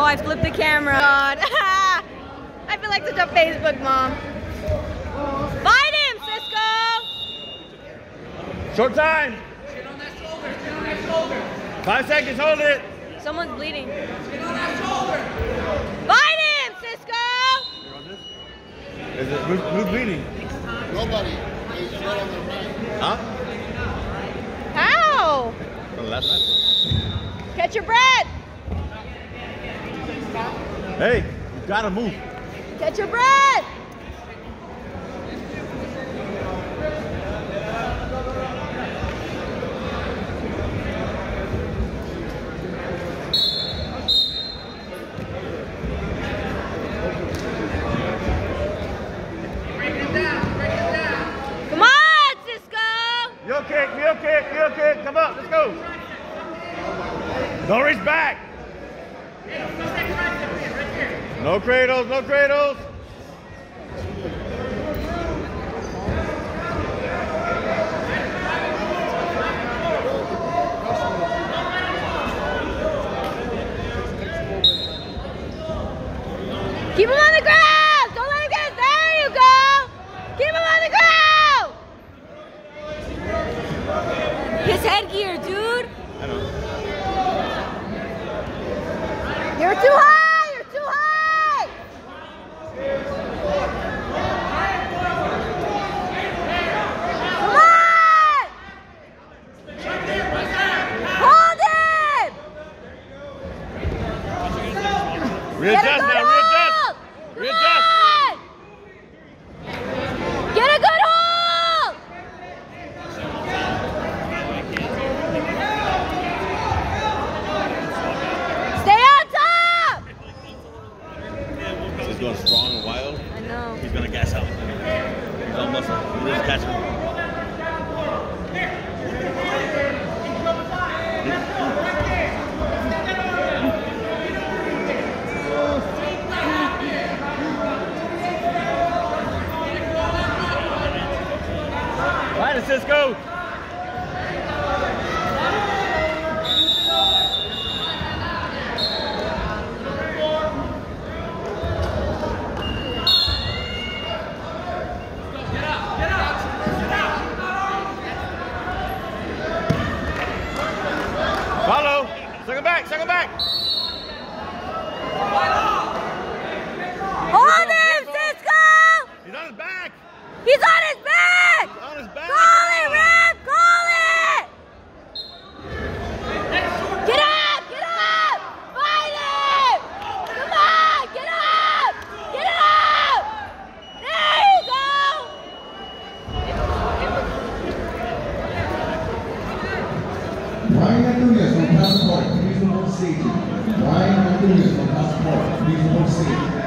I flipped the camera. God. I feel like such a Facebook mom. Fight him, Cisco! Short time. Get on that shoulder. Get on that shoulder. 5 seconds, hold it. Someone's bleeding. Get on that shoulder. Fight him, Cisco! Is it, who's bleeding? Nobody. He's right on their back. Huh? How? From the last night? Catch your breath! Hey, you gotta move. Catch your breath! Come on, Cisco! Heel kick, heel kick, heel kick. Come up, let's go. Don't reach back. No cradles, no cradles. Keep him on the ground! Don't let him get it! There you go! Keep him on the ground! His headgear, dude! I know. You're too high! You're too high! Come on! Hold him! Readjust Get a good now, hold! readjust. Come on! Get a good hold! Stay on top! He's going strong and wild. I know. He's gonna gas out. He's all muscle. He's just catching him. Right, Cisco. Follow. Second back, second back. Hold him, Cisco! He's on his back. He's on his back! He's on his back. Call it, Ref! Call it! Get up! Get up! Fight him! Come on! Get up! Get up! There you go! Ryan Antunes from Passport, please report to safety. Ryan Antunes from Passport, please report to safety.